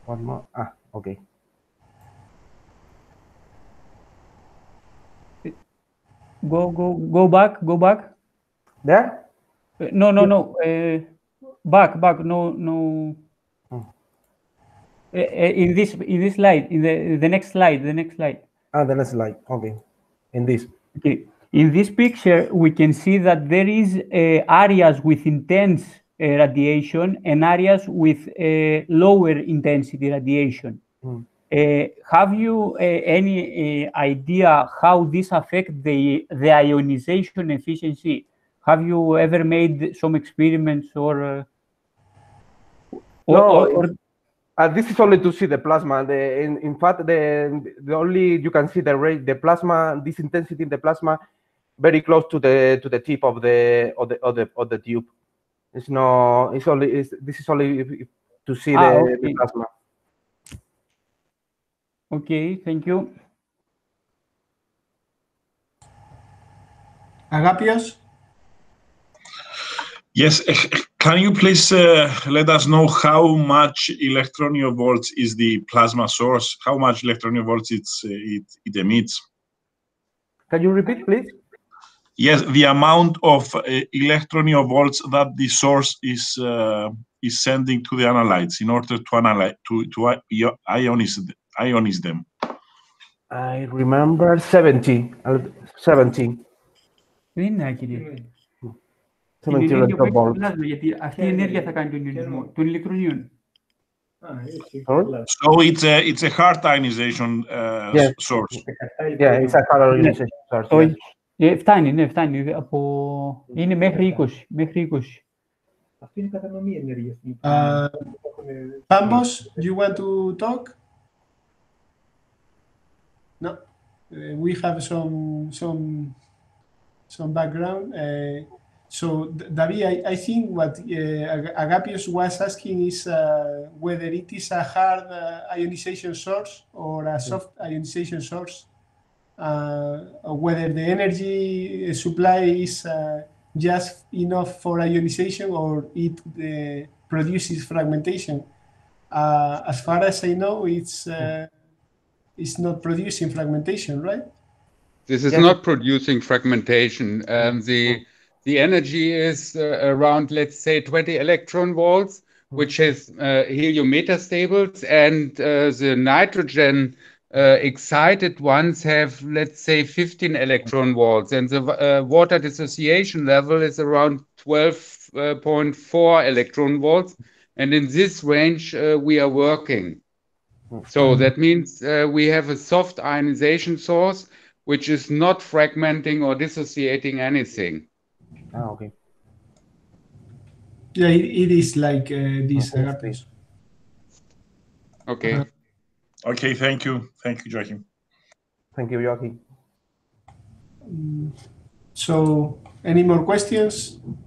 One more. Okay. Go back. There? No. Back. No. In this slide, in the next slide. The next slide. Okay. In this. Okay. In this picture, we can see that there is areas with intense radiation and areas with lower intensity radiation. Have you any idea how this affects the ionization efficiency? Have you ever made some experiments or this is only to see the plasma. In fact, the only you can see the plasma, this intensity in the plasma, very close to the tip of the tube. This is only to see the plasma. Okay, thank you. Agapios? Yes, can you please let us know how much electronvolts is the plasma source? How much electronvolts it emits? Can you repeat, please? Yes, the amount of electronvolts that the source is sending to the analytes in order to analyze to ionize them. I remember 70. 70. 70 electrovolts. Γιατί αυτή η ενέργεια θα κάνει τον ιονισμό των ηλεκτρονίων. So it's a hard ionization source. Yeah, it's a hard ionization source. Φτάνει. Είναι μέχρι 20. Αυτή είναι η κατανομή ενέργειας. Pambos, do you want to talk? No. We have some background. So, David, I think what Agapios was asking is whether it is a hard ionization source or a soft ionization source, or whether the energy supply is just enough for ionization or it produces fragmentation. As far as I know, it's not producing fragmentation, right? This is not producing fragmentation. The energy is around, let's say, 20 electron volts, which is helium metastables, and the nitrogen excited ones have, let's say, 15 electron volts, and the water dissociation level is around 12.4 electron volts, and in this range we are working. So that means we have a soft ionization source which is not fragmenting or dissociating anything. Okay. Yeah, it is like this. Okay. Okay, thank you. Thank you, Joachim. Thank you, Joachim. So, any more questions?